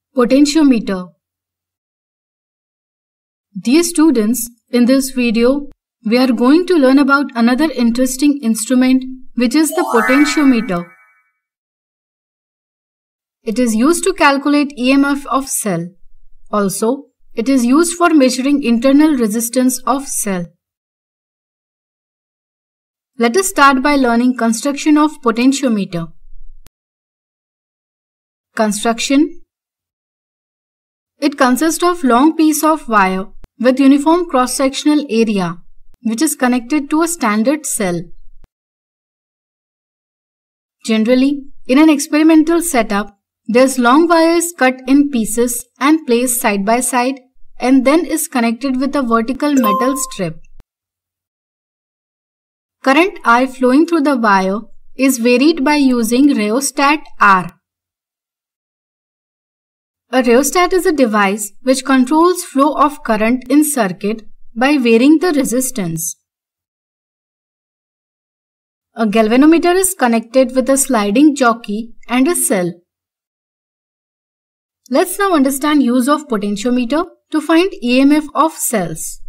Potentiometer. Dear students, in this video, we are going to learn about another interesting instrument, which is the potentiometer. It is used to calculate EMF of cell. Also, it is used for measuring internal resistance of cell. Let us start by learning construction of potentiometer. Construction. It consists of long piece of wire with uniform cross-sectional area which is connected to a standard cell. Generally, in an experimental setup, this long wire is cut in pieces and placed side by side and then is connected with a vertical metal strip. Current I flowing through the wire is varied by using rheostat R. A rheostat is a device which controls flow of current in circuit by varying the resistance. A galvanometer is connected with a sliding jockey and a cell. Let's now understand use of potentiometer to find EMF of cells.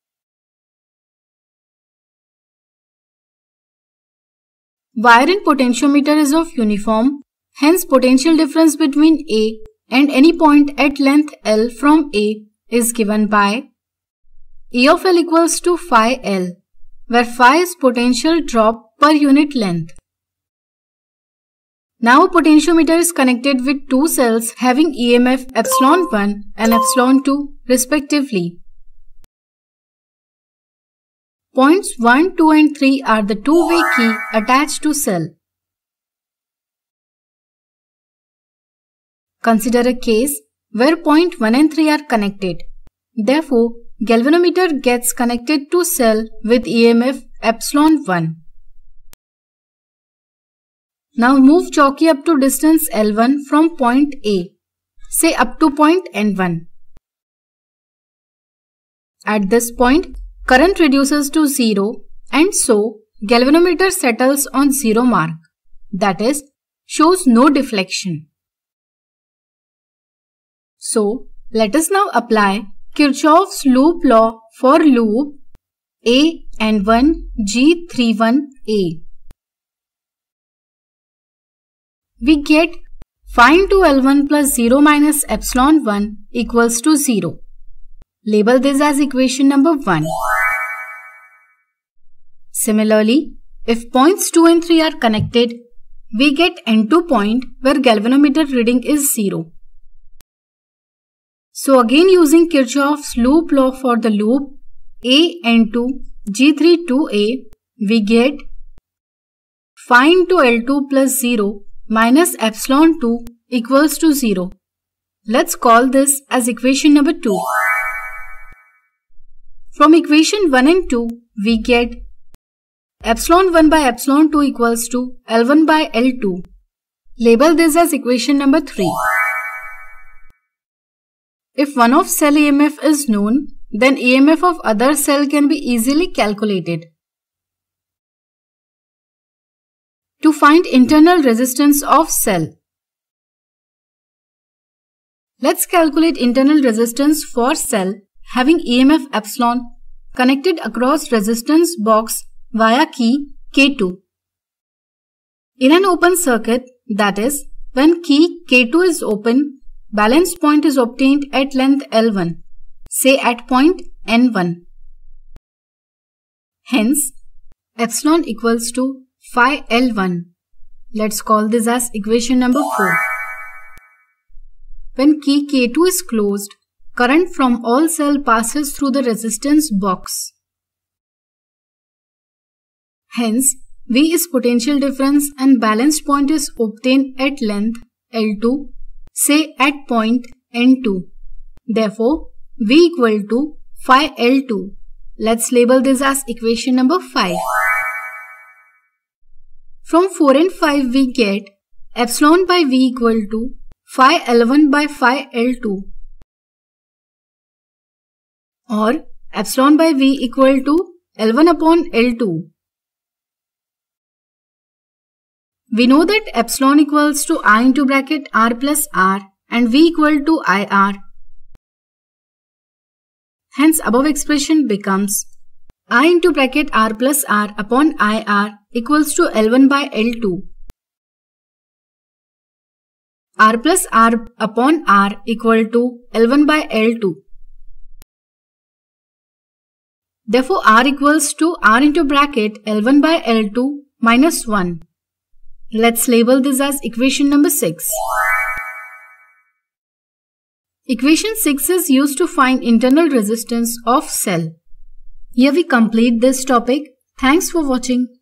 Wire in potentiometer is of uniform, hence potential difference between A and any point at length L from A is given by E of L equals to phi L, where phi is potential drop per unit length. Now a potentiometer is connected with two cells having EMF epsilon 1 and epsilon 2 respectively. Points 1, 2 and 3 are the two-way key attached to cell. Consider a case where point 1 and 3 are connected. Therefore, galvanometer gets connected to cell with EMF epsilon 1. Now move jockey up to distance L1 from point A, say up to point N1. At this point, current reduces to 0 and so galvanometer settles on 0 mark, that is, shows no deflection. So, let us now apply Kirchhoff's loop law for loop A N1 G31A. We get phi into L1 plus 0 minus epsilon 1 equals to 0. Label this as equation number 1. Similarly, if points 2 and 3 are connected, we get N2 point where galvanometer reading is 0. So again using Kirchhoff's loop law for the loop A N2 G32A, we get phi into L2 plus 0 minus epsilon 2 equals to 0. Let's call this as equation number 2. From equation 1 and 2, we get epsilon 1 by epsilon 2 equals to L1 by L2. Label this as equation number 3. If one of cell EMF is known, then EMF of other cell can be easily calculated. To find internal resistance of cell, let's calculate internal resistance for cell having EMF epsilon connected across resistance box via key K2. In an open circuit, that is, when key K2 is open, balance point is obtained at length L1, say at point N1. Hence, epsilon equals to phi L1. Let's call this as equation number 4. When key K2 is closed, current from all cell passes through the resistance box. Hence, V is potential difference and balance point is obtained at length L2, say at point N2. Therefore, V equal to phi L2. Let's label this as equation number 5. From 4 and 5 we get epsilon by V equal to phi L1 by phi L2 or epsilon by V equal to L1 upon L2. We know that epsilon equals to I into bracket R plus R and V equal to IR. Hence above expression becomes I into bracket R plus R upon IR equals to L1 by L2. R plus R upon R equal to L1 by L2. Therefore, R equals to R into bracket L1 by L2 minus 1. Let's label this as equation number 6. Equation 6 is used to find internal resistance of cell. Here we complete this topic. Thanks for watching.